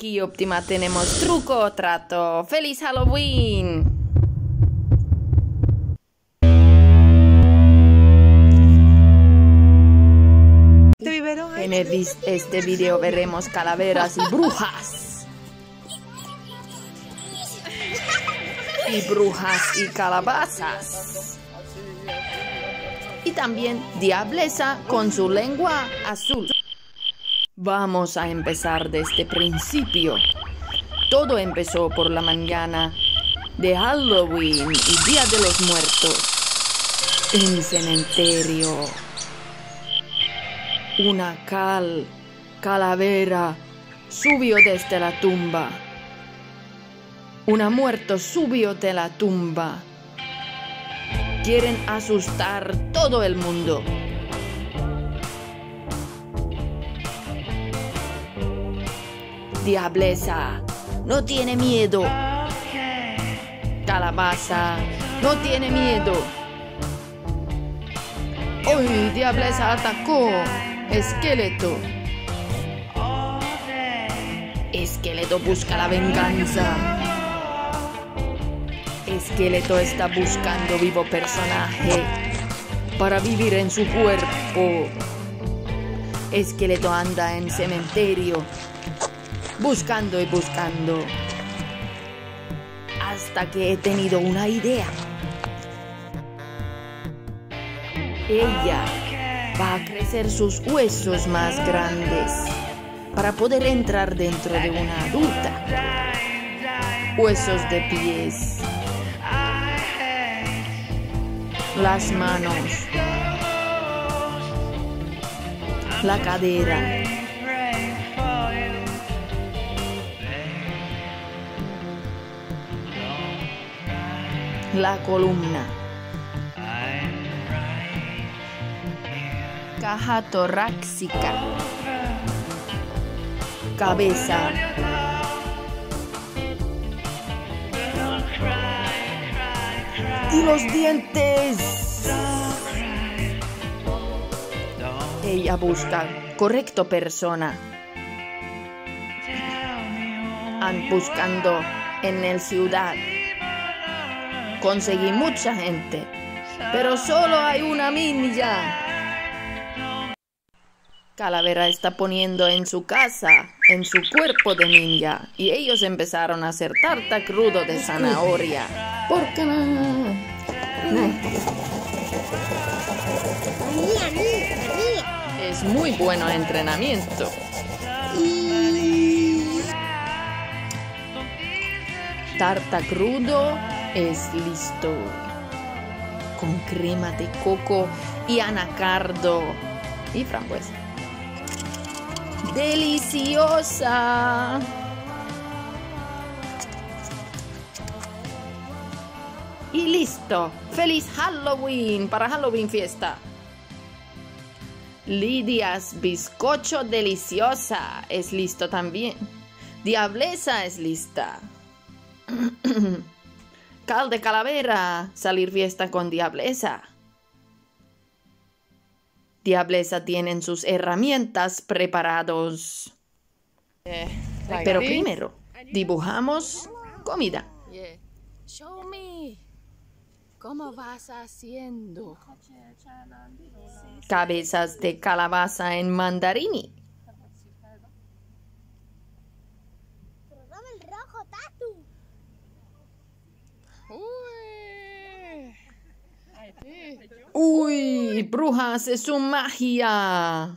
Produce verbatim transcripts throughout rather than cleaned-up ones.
aquí Optima tenemos truco o trato. ¡Feliz Halloween! En el vis- este video veremos calaveras y brujas. Y brujas y calabazas. Y también Diablesa con su lengua azul. Vamos a empezar desde el principio. Todo empezó por la mañana de Halloween y Día de los Muertos. En el cementerio. Una cal, calavera, subió desde la tumba. Una muerto subió de la tumba. Quieren asustar todo el mundo. Diablesa, no tiene miedo. Calabaza, no tiene miedo. ¡Uy! Diablesa atacó. Esqueleto. Esqueleto busca la venganza. Esqueleto está buscando vivo personaje para vivir en su cuerpo. Esqueleto anda en cementerio buscando y buscando hasta que he tenido una idea. Ella va a crecer sus huesos más grandes para poder entrar dentro de una adulta. Huesos de pies, las manos, la cadera, la columna, caja torácica, cabeza, y los dientes. Ella busca correcto persona. Han buscando en el ciudad. Conseguí mucha gente, pero solo hay una ninja. Calavera está poniendo en su casa, en su cuerpo de ninja, y ellos empezaron a hacer tarta crudo de zanahoria. ¿Por qué no? Es muy bueno entrenamiento. Tarta crudo es listo. Con crema de coco y anacardo y frambuesa. ¡Deliciosa! Y listo. ¡Feliz Halloween! Para Halloween fiesta. Lidia's bizcocho deliciosa es listo también. Diablesa es lista. Cal de calavera, salir fiesta con Diablesa. Diablesa tienen sus herramientas preparados. Yeah, like Pero this. primero, dibujamos comida. Yeah. Show me. ¿Cómo vas haciendo? Cabezas de calabaza en mandarini. Uy. Ay, sí. ¡Uy! Bruja hace su magia.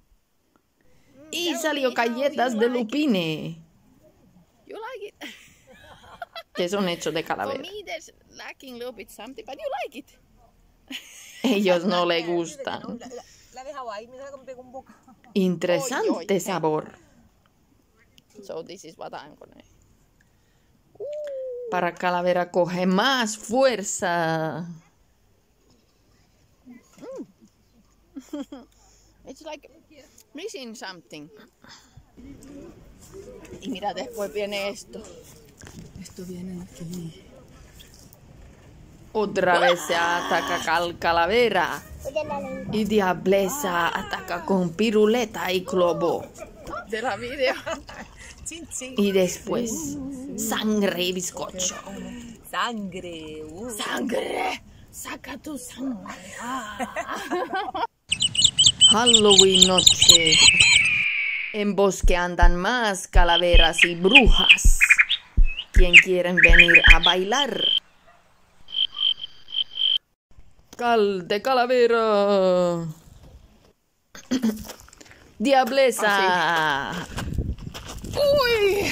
Y salió galletas de lupine, You like it? que son hechos de For calavera. me, there's lacking a little bit something, but you like it. Ellos no les gustan. La dejaba ahí, mira cómo pegó un boca. Interesante sabor. So this is what I'm gonna. Para calavera coge más fuerza. It's like missing something. Y mira, después viene esto. Esto viene aquí. Otra vez se ataca cal calavera. Y Diablesa ataca con piruleta y globo. De la video. Chin, chin. Y después, sangre y bizcocho. Sangre. Uh. ¡Sangre! ¡Saca tu sangre! Ah. Halloween noche. En bosque andan más calaveras y brujas. ¿Quién quieren venir a bailar? Cal de calavera. Diablesa. ¡Uy!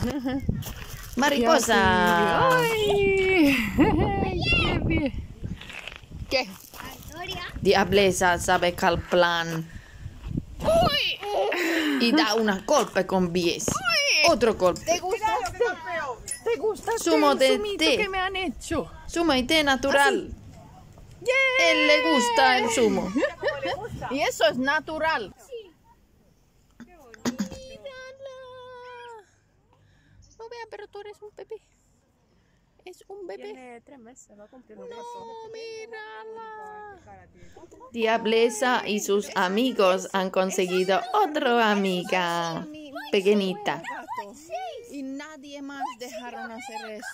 Mariposa. ¡Ay! ¡Qué bien! ¿Qué? Diablesa sabe cal plan. ¡Uy! Y da una golpe con pies. Otro golpe. ¿Te gusta este? ¿Te gusta este Zumo de zumito té. que me han hecho? Zumo y té natural. Él le gusta el zumo. Y eso es natural. No vea, pero tú eres un bebé. Es un bebé. Tiene tres meses, va a cumplir un No, mírala. Diablesa y sus amigos han conseguido otra amiga pequeñita. Y nadie más dejaron hacer eso.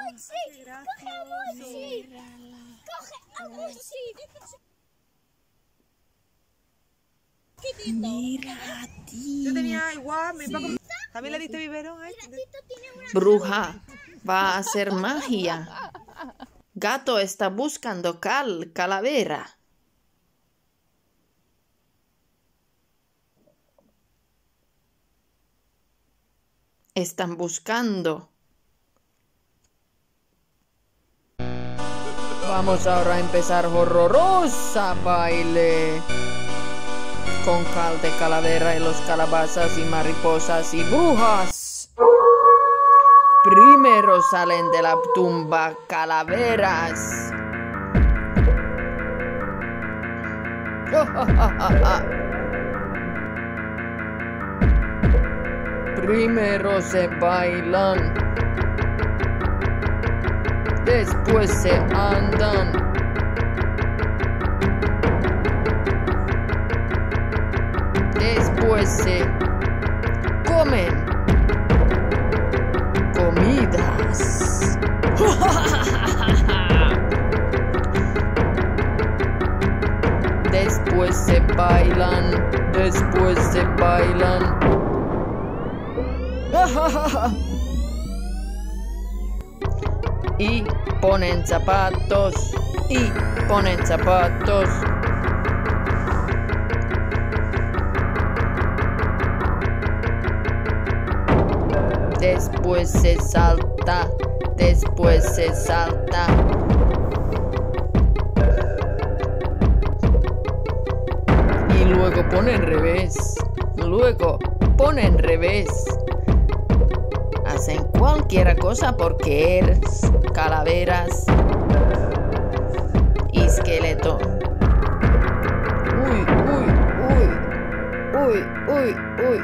Mira a ti. Yo tenía igual, mi papá. ¿También le diste biberón a este? Bruja va a hacer magia. Gato está buscando cal, calavera. Están buscando. Vamos ahora a empezar horrorosa baile. Con cal de calavera y los calabazas y mariposas y brujas. Primero salen de la tumba calaveras. Primero se bailan. Después se andan. Después se comen comidas. Después se bailan. Después se bailan. Y ponen zapatos. Y ponen zapatos. Después se salta, después se salta. Y luego pone en revés, luego pone en revés. Hacen cualquier cosa porque eres calaveras y esqueleto. Uy, uy, uy, uy, uy, uy.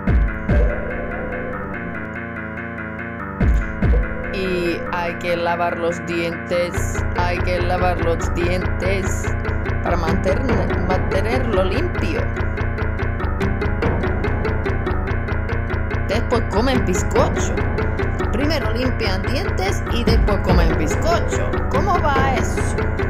Y hay que lavar los dientes, hay que lavar los dientes para mantener, mantenerlo limpio. Después comen bizcocho. Primero limpian dientes y después comen bizcocho. ¿Cómo va eso?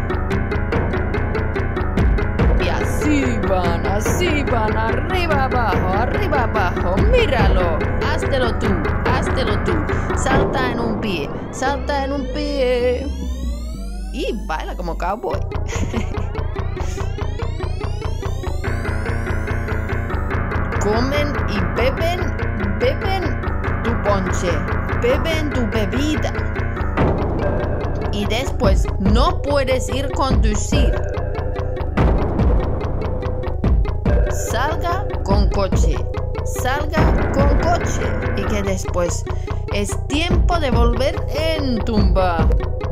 Y así van, así van, arriba abajo, arriba abajo. Míralo, háztelo tú, háztelo tú. Salta en un pie, salta en un pie. Y baila como cowboy. Comen y beben, beben tu ponche, beben tu bebida. Y después no puedes ir a conducir. Salga con coche, salga con coche. Y que después es tiempo de volver en tumba.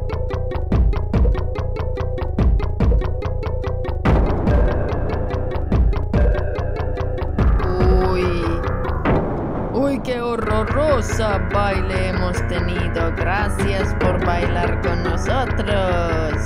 Uy, qué horrorosa baile hemos tenido. Gracias por bailar con nosotros.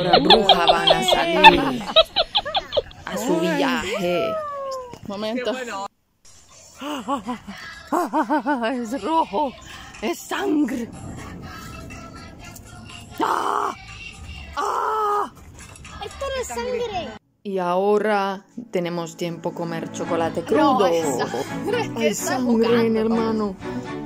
ahora Bruja van a salir a su viaje. Momento. Bueno. Es rojo. Es sangre. ¡Ah! ¡Ah! Esto no es sangre. Y ahora tenemos tiempo comer chocolate crudo. No, es sangre, es que Hay está sangre, jugando mi con- hermano.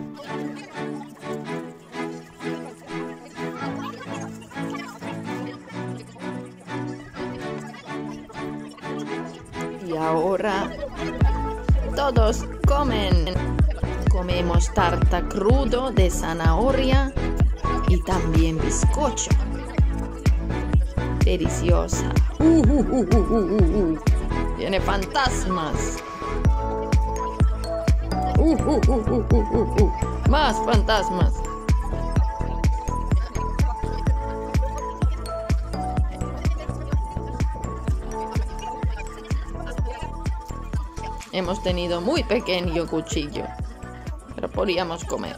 Y ahora todos comen. Comemos tarta crudo de zanahoria y también bizcocho. Deliciosa. Uh, uh, uh, uh, uh, uh, uh. Tiene fantasmas. Uh, uh, uh, uh, uh, uh, uh. Más fantasmas. Hemos tenido muy pequeño cuchillo, pero podíamos comer.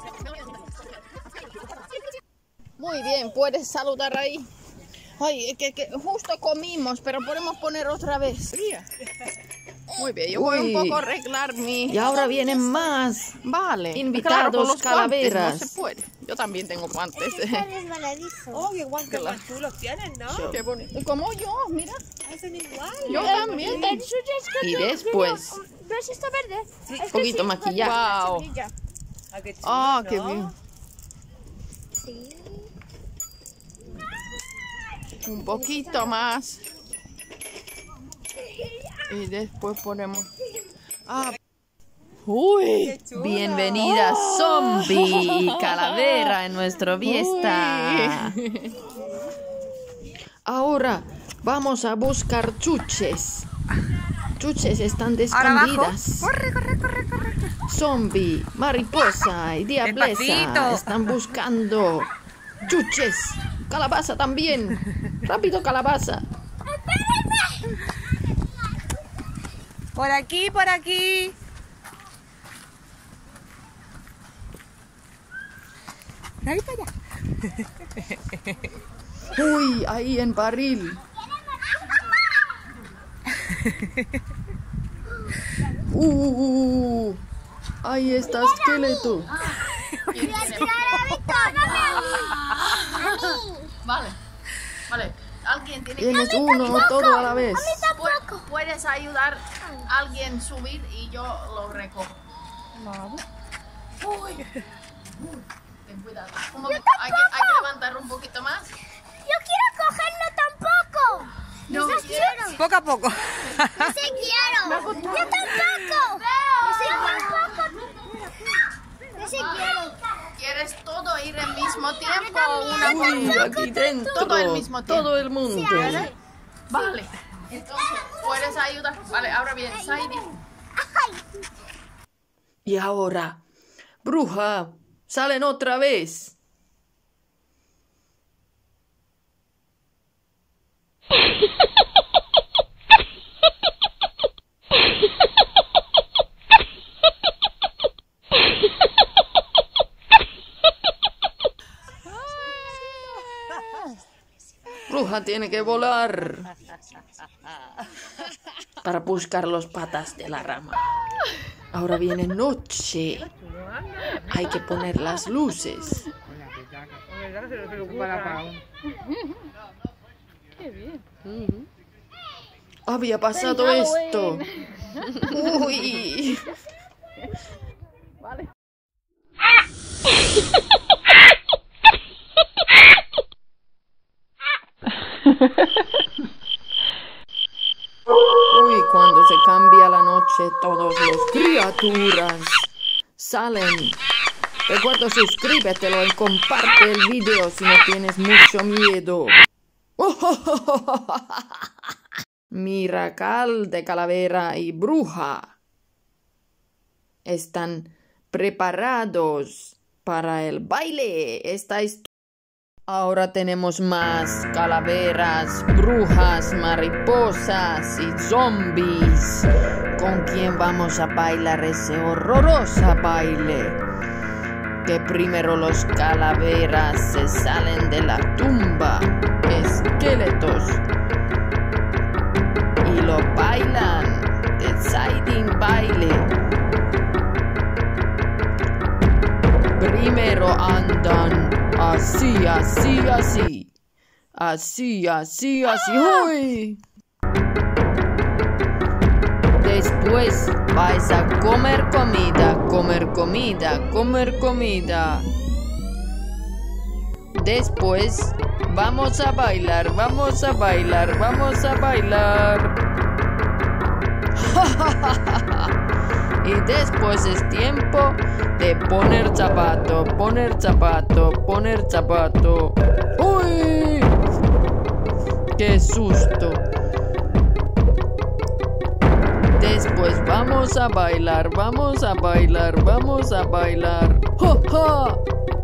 Muy bien, puedes saludar ahí. Ay, que, que justo comimos, pero podemos poner otra vez. Muy bien, yo voy Uy. un poco a arreglar mi... Y ahora vienen más. Vale. Invitados, Claro, con los calaveras. guantes no se puede. Yo también tengo guantes. Está resbaladizo. Oh, qué guantes más chulos tienen, ¿no? Qué bonito. Y como yo, mira. Hacen igual. Yo también. Y después, ¿Ves esta verde? un poquito maquillaje. Wow. Ah, qué chulo, Ah, ¿no? qué bien. Sí. Un poquito más. Y después ponemos... Ah. Uy. Qué chulo. Bienvenida zombie y calavera en nuestra fiesta. Ahora vamos a buscar chuches. Chuches están Ahora abajo. escondidas. Corre, corre, corre, corre. Zombie, mariposa y diablesa Despacito. están buscando chuches. Calabaza también. Rápido, calabaza. Por aquí, por aquí. Ahí para allá. Uy, ahí en barril. Uh, ahí está esqueleto. Vale. Vale. Alguien tiene que... Tienes uno todo a la vez. Pu- Puedes ayudar a alguien subir y yo lo recojo. Uy. Uy, ten cuidado. ¿Cómo que- hay, que, hay que levantar un poquito más. Yo quiero cogerlo tampoco. No Yo quiero. Poco a poco. Yo sí quiero. Yo tampoco. Yo sí tampoco. Yo sí quiero. ¿Quieres todo ir al mismo tiempo o una por Uy, una? aquí dentro. Todo al mismo tiempo. Todo el mundo. Vale. Entonces, puedes ayudar. Vale, ahora bien, Saidi. Y ahora, bruja, salen otra vez. Bruja tiene que volar para buscar los patas de la rama. Ahora viene noche. Hay que poner las luces. Había pasado esto. Uy. Uy, cuando se cambia la noche, todos los criaturas salen. Recuerda, suscríbete y comparte el video si no tienes mucho miedo. Miracal de calavera y bruja están preparados para el baile. ¿Estáis? Ahora tenemos más calaveras, brujas, mariposas y zombies. ¿Con quién vamos a bailar ese horroroso baile? que primero los calaveras se salen de la tumba, esqueletos, y lo bailan, exciting baile. Primero andan así, así, así, así, así, así, ¡uy! Después vais a comer comida, comer comida, comer comida. Después vamos a bailar, vamos a bailar, vamos a bailar. Y después es tiempo de poner zapato, poner zapato, poner zapato. ¡Uy! ¡Qué susto! Después vamos a bailar, vamos a bailar, vamos a bailar. ¡Ja, ja!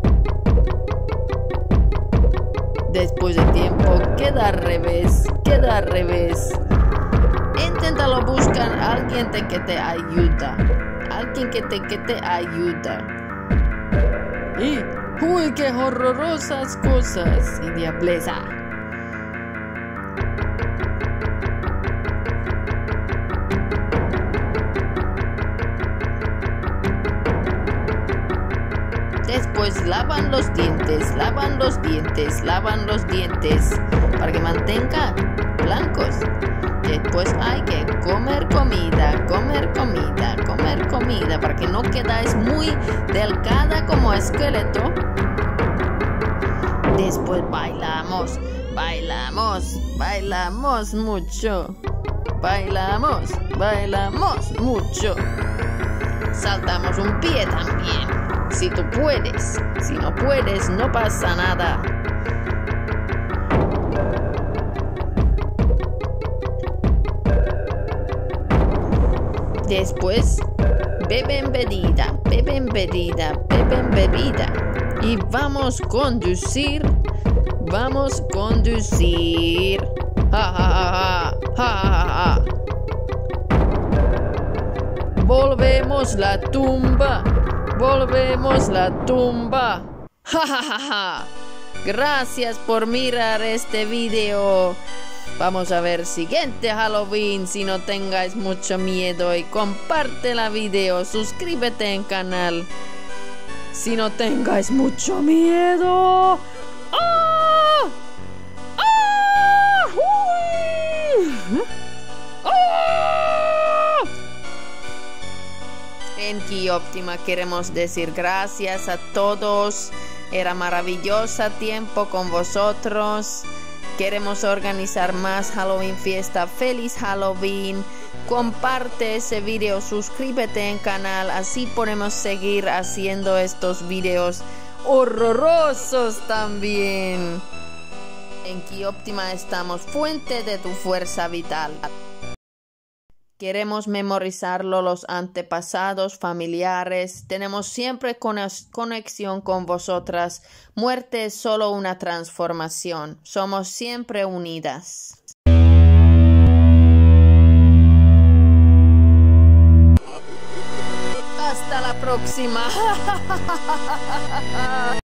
Después de tiempo queda al revés, queda al revés. Inténtalo buscar a alguien te, que te ayuda. Alguien que te, que te ayuda. Y, uy, qué horrorosas cosas y diableza. Después lavan los dientes, lavan los dientes, lavan los dientes para que mantengan blancos. Después hay que comer comida, comer comida, comer comida para que no quedáis muy delgada como esqueleto. Después bailamos, bailamos, bailamos mucho. Bailamos, bailamos mucho. Saltamos un pie también. Si tú puedes, si no puedes, no pasa nada. Después, beben bebida, beben bebida, beben bebida. Y vamos a conducir, vamos a conducir. Ja, ja, ja, ja, ja, ja. Volvemos la tumba. Volvemos la tumba. Ja, ja, ja, ja. Gracias por mirar este video. Vamos a ver siguiente Halloween. Si no tengáis mucho miedo y comparte la video. Suscríbete en canal. Si no tengáis mucho miedo. ¡Ah! ¡Ah! ¡Uy! ¡Ah! En Quioptima queremos decir gracias a todos. Era maravilloso tiempo con vosotros. Queremos organizar más Halloween fiesta. Feliz Halloween. Comparte ese video, suscríbete en canal, así podemos seguir haciendo estos videos horrorosos también. En Quioptima estamos, fuente de tu fuerza vital. Queremos memorizarlo los antepasados, familiares. Tenemos siempre conexión con vosotras. Muerte es solo una transformación. Somos siempre unidas. Hasta la próxima.